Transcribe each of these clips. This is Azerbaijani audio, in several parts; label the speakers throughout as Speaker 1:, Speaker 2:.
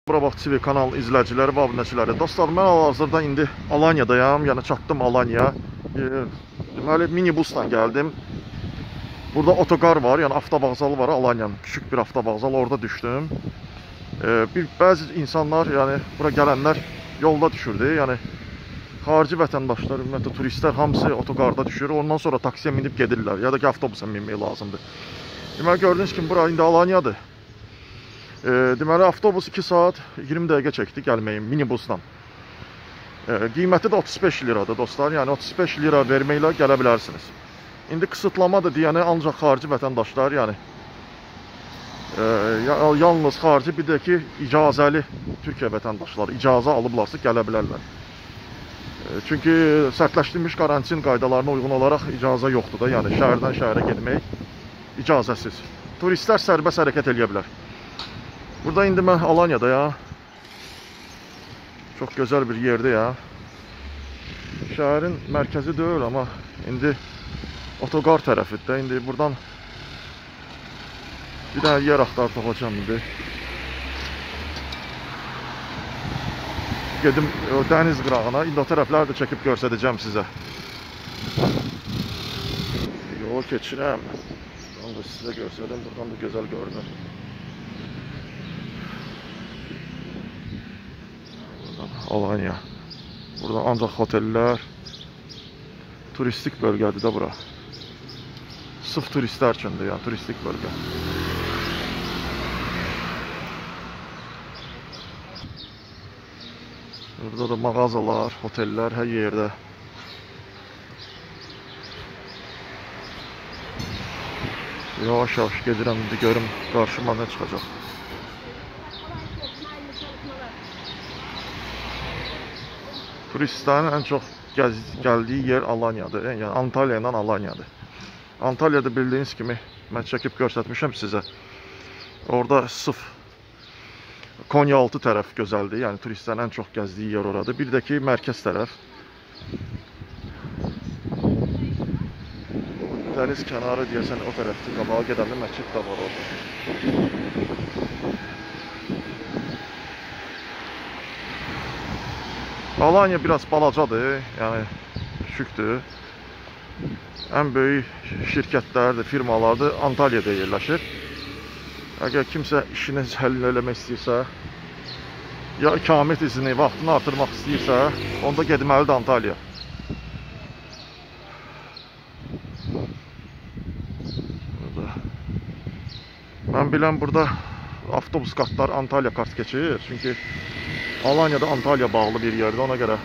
Speaker 1: Bura bax TV kanal izləyiciləri və abunəçiləri. Dostlar, mən hal-hazırda indi Alanya'dayım. Yəni çatdım Alanya. Deməli minibusla gəldim. Burada otogar var, yəni avtovağzalı var Alanyanın. Küçük bir avtovağzal, orada düşdüm. Bəzi insanlar, yəni bura gələnlər yolda düşürdü. Yəni xarici vətəndaşlar, ümumiyyətlə turistlər hamısı otogarda düşür. Ondan sonra taksiyə minib gedirlər ya da ki avtobusa minmək lazımdır. Deməli gördüyünüz kimi bura indi Alanyadır. Deməli avtobus 2 saat 20 dəqiqə çəkdi gəlməyin minibusla. Qiyməti də 35 liradır dostlar. Yəni 35 lira verməklə gələ bilərsiniz. İndi qısıtlamadır deyəni ancaq xarici vətəndaşlar, yəni yalnız xarici, bir də ki icazəli Türkiyə vətəndaşları icazə alıblarsa gələ bilərlər. Çünki sərtləşdirilmiş karantin qaydalarına uyğun olaraq icazə yoxdur da, yəni şəhərdən şəhərə getmək icazəsiz. Turistlər sərbəst hərəkət edə bilər. Burada indi mən Alanya'da ya. Çok güzel bir yerde ya. Şehrin merkezi değil ama indi otogar tərəfində. İndi buradan bir tane yer axtarıb tapacağım indi. Gedim dəniz qırağına. İndi o tərəfləri də çəkib göstərəcəm sizə. Yol keçirəm. Onu da sizə göstərdim. Buradan da gözəl görünür. Alanya. Burada ancaq oteller, turistik bölgədir də bura. Sırf turistlər üçündür, yəni turistik bölgə. Burada da mağazalar, oteller hər yerdə. Yavaş-yavaş gedirəm, indi görüm qarşıma nə çıxacaq. Turistlərin ən çox gəldiyi yer Alanyadır. Yəni Antalya ilə Alanyadır. Antalya'da bildiyiniz kimi mən çəkib göstərmişəm sizə. Orada sırf Konyaaltı tərəf gözəldir. Yəni turistlərin ən çox gəzdiyi yer oradır. Bir də ki mərkəz tərəf. Dəniz kənarı deyəsən o tərəfdə qabağa gedəndə məscid də var orada. Alanya biraz balacadır, yəni küçükdür. Ən böyük şirkətlərdir, firmalardır Antalya'da yerləşir. Əgər kimsə işini həll eləmək istəyirsə, ya ikamet izni vaxtını artırmaq istəyirsə, onda getməlidir Antalya. Mən bilən burada avtobus kartlar Antalya kart keçir. Çünki Alanya'da Antalya bağlı bir yerdə, ona görə.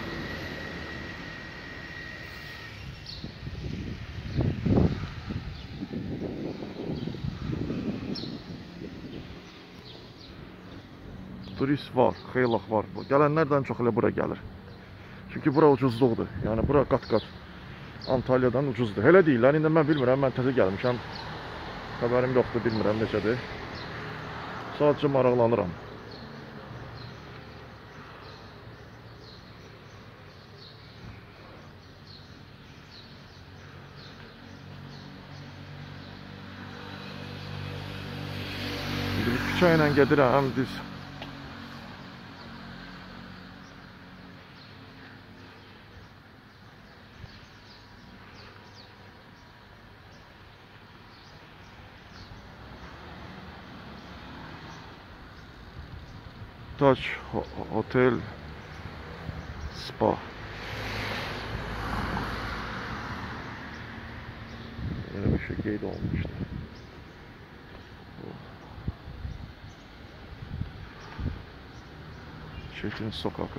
Speaker 1: Turist var, xeylaq var. Gələnlərdən çox elə bura gəlir. Çünki bura ucuzluqdur. Yəni bura qat-qat Antalyadan ucuzdur. Elə deyirlər, indi mən bilmirəm, mən təzə gəlmişəm. Xəbərim yoxdur, bilmirəm necədir. Sadəcə maraqlanıram. Küçə ilə gedirəm düz. Taç Otel Spa. Böyle bir şey qeyd olmuşdu. Şehrin sokakı.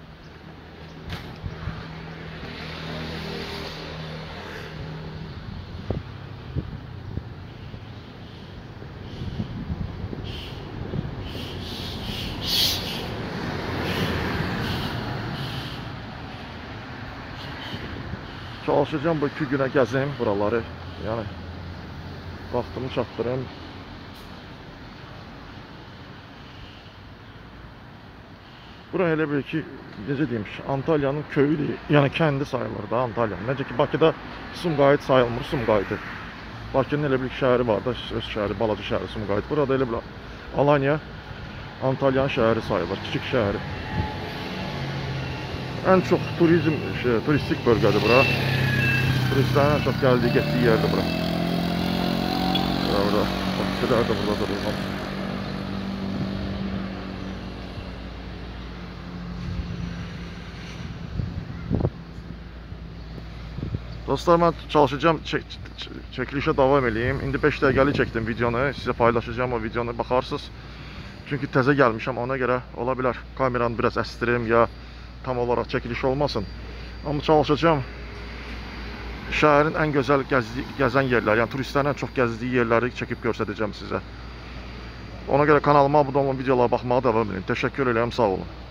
Speaker 1: Çalışacağım bu 2 günə gəzim buraları. Yəni vaxtımı çatdırım. Bura elə bir ki, necə deyim, Antalyanın köyüdür. Yəni kəndi sayılır da Antalyanın. Necə ki Bakıda Sumqayıt sayılmır, Sumqayıtı. Bakının elə bir şəhəri var da, öz şəhəri, balaca şəhəri Sumqayıt. Burada elə bir Alanya Antalyanın şəhəri sayılır, kiçik şəhəri. Ən çox turistik bölgədir bura. Turistlərin ən çox gəldiyi, getdiyi yerdir bura. Burada, taksilər də buradadır. Dostlar, mən çalışacağım çəkilişə davam edeyim. İndi 5 dəqiqəlik çəkdim videonu, sizə paylaşacağım o videonu, baxarsınız. Çünki təzə gəlmişəm, ona görə ola bilər kameranı biraz əstirim ya tam olaraq çəkiliş olmasın. Amma çalışacağım şəhərin ən gözəl gəzən yerləri, yəni turistlərin ən çox gəzdiyi yerləri çəkib göstərəcəm sizə. Ona görə kanalıma abunə olun, videolara baxmağa davam edin. Təşəkkür edirəm, sağ olun.